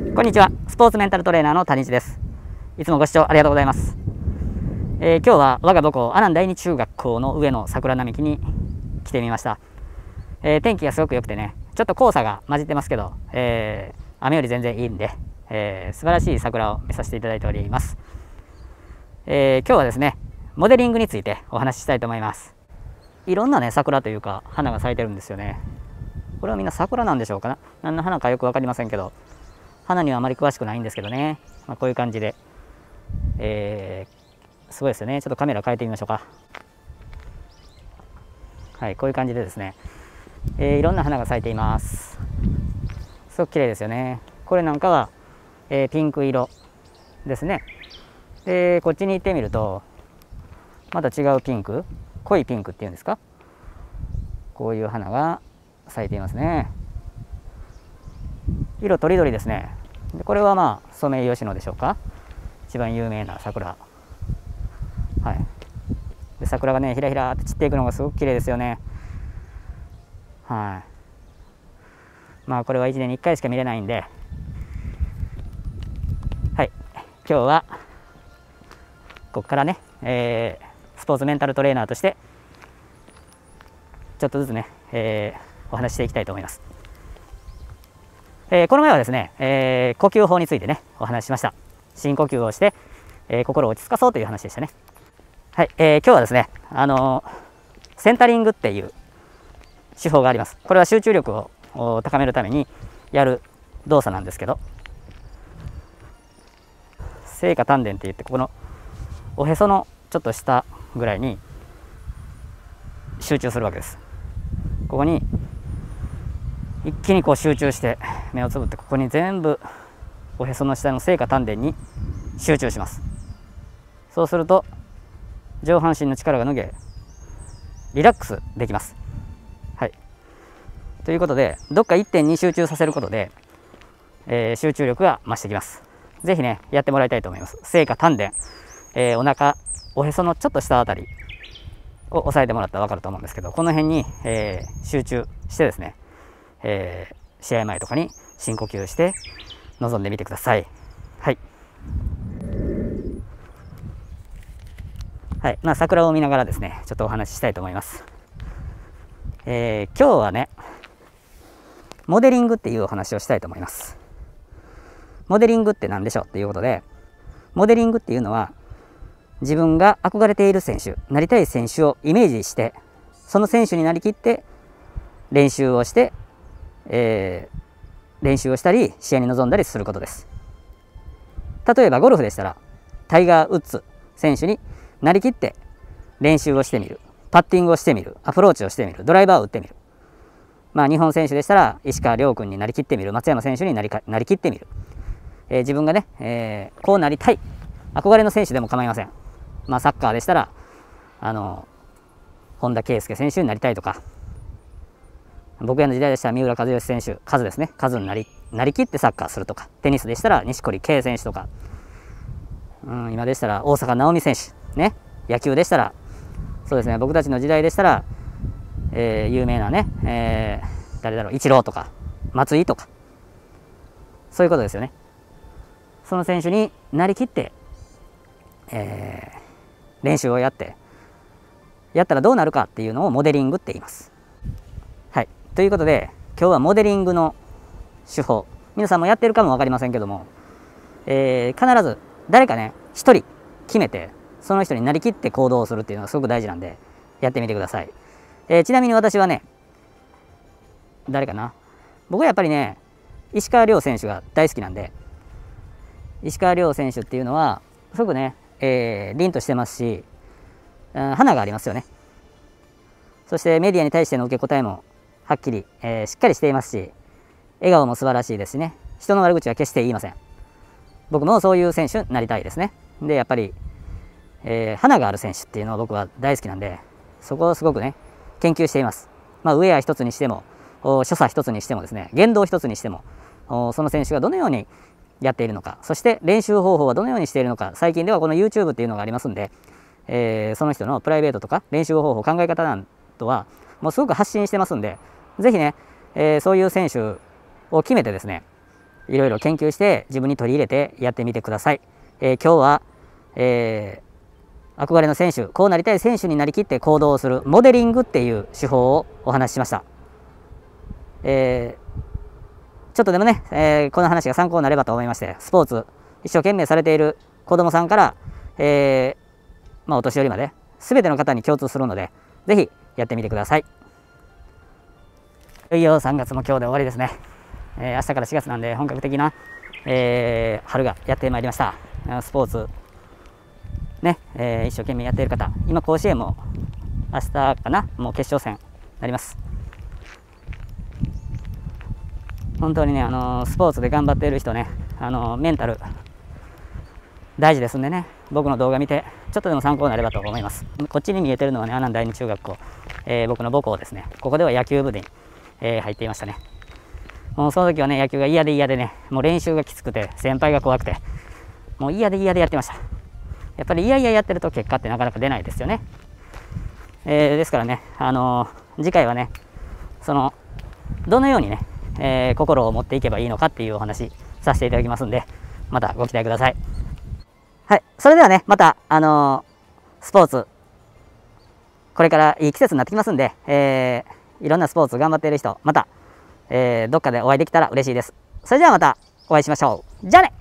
こんにちは。スポーツメンタルトレーナーの谷地です。いつもご視聴ありがとうございます。今日は我が母校阿南第二中学校の上の桜並木に来てみました。天気がすごく良くてね、ちょっと黄砂が混じってますけど、雨より全然いいんで、素晴らしい桜を見させていただいております。今日はですね、モデリングについてお話ししたいと思います。いろんなね、桜というか花が咲いてるんですよね。これはみんな桜なんでしょうかな。何の花かよく分かりませんけど、花にはあまり詳しくないんですけどね、こういう感じで、すごいですよね。ちょっとカメラ変えてみましょうか。はい、こういう感じでですね、いろんな花が咲いています。すごく綺麗ですよね。これなんかは、ピンク色ですね。でこっちに行ってみるとまた違うピンク、濃いピンクっていうんですか、こういう花が咲いていますね。色とりどりですね。でこれはソメイヨシノでしょうか、一番有名な桜。はい、で桜がねひらひらって散っていくのがすごく綺麗ですよね。はい、これは1年に1回しか見れないんで、はい、今日はここからね、スポーツメンタルトレーナーとしてちょっとずつね、お話ししていきたいと思います。この前はですね、呼吸法についてねお話ししました。深呼吸をして、心を落ち着かそうという話でしたね。はい、今日はですね、センタリングっていう手法があります。これは集中力を高めるためにやる動作なんですけど、静下丹田って言って、ここのおへそのちょっと下ぐらいに集中するわけです。ここに一気にこう集中して目をつぶって、ここに全部おへその下の静下丹田に集中します。そうすると上半身の力が抜けリラックスできます。はい、ということでどっか一点に集中させることで、集中力が増してきます。ぜひねやってもらいたいと思います。静下丹田、お腹、おへそのちょっと下あたりを押さえてもらったら分かると思うんですけど、この辺に、集中してですね、試合前とかに深呼吸して臨んでみてください。はい、はい、桜を見ながらですねちょっとお話ししたいと思います。今日はねモデリングっていうお話をしたいと思います。モデリングって何でしょうっていうことで、モデリングっていうのは自分が憧れている選手、なりたい選手をイメージして、その選手になりきって練習をして、練習をしたり試合に臨んだりすることです。例えばゴルフでしたらタイガー・ウッズ選手になりきって練習をしてみる、パッティングをしてみる、アプローチをしてみる、ドライバーを打ってみる。日本選手でしたら石川遼君になりきってみる、松山選手になりきってみる。自分がね、こうなりたい、憧れの選手でも構いません。サッカーでしたら本田圭佑選手になりたいとか、僕らの時代でしたら三浦知良選手、カズですね、カズになりきってサッカーするとか、テニスでしたら錦織圭選手とか、今でしたら大坂なおみ選手ね、野球でしたらそうですね、僕たちの時代でしたら、有名なね、誰だろう、イチローとか松井とか、そういうことですよね。その選手になりきって、練習をやったらどうなるかっていうのをモデリングって言います。はい、ということで今日はモデリングの手法、皆さんもやってるかも分かりませんけども、必ず誰かね一人決めてその人になりきって行動をするっていうのがすごく大事なんでやってみてください。ちなみに私はね、誰かな、僕はやっぱりね石川遼選手が大好きなんで、石川遼選手っていうのはすごくね、凛としてますし、花がありますよね。そしてメディアに対しての受け答えもはっきり、しっかりしていますし、笑顔も素晴らしいですしね、人の悪口は決して言いません。僕もそういう選手になりたいですね。でやっぱり、花がある選手っていうのは僕は大好きなんで、そこをすごくね研究しています。ウェア一つにしても所作一つにしてもですね、言動一つにしてもその選手がどのようにやっているのか、そして練習方法はどのようにしているのか、最近ではこの YouTube っていうのがありますんで、その人のプライベートとか練習方法、考え方なんとはもうすごく発信してますんで、ぜひね、そういう選手を決めてですね、 いろいろ研究して自分に取り入れてやってみてください。今日は、憧れの選手、こうなりたい選手になりきって行動をするモデリングっていう手法をお話ししました。ちょっとでもね、この話が参考になればと思いまして、スポーツ一生懸命されている子どもさんから、お年寄りまで全ての方に共通するので、ぜひやってみてください。いよいよ3月も今日で終わりですね。明日から4月なんで本格的な、春がやってまいりました。スポーツね、一生懸命やっている方、今甲子園も明日かな、もう決勝戦になります。本当にね、スポーツで頑張っている人ね、メンタル大事ですんでね、僕の動画見てちょっとでも参考になればと思います。こっちに見えてるのはね、阿南第二中学校、僕の母校ですね。ここでは野球部に、入っていましたね。もうその時はね、野球が嫌で嫌でね、もう練習がきつくて先輩が怖くて、もう嫌で嫌でやってました。やっぱり嫌々やってると結果ってなかなか出ないですよね。ですからね、次回はね、どのようにね、心を持っていけばいいのかっていうお話させていただきますんで、またご期待ください。はい、それではね、またスポーツこれからいい季節になってきますんで、いろんなスポーツ頑張っている人、また、どっかでお会いできたら嬉しいです。それではまたお会いしましょう。じゃあね。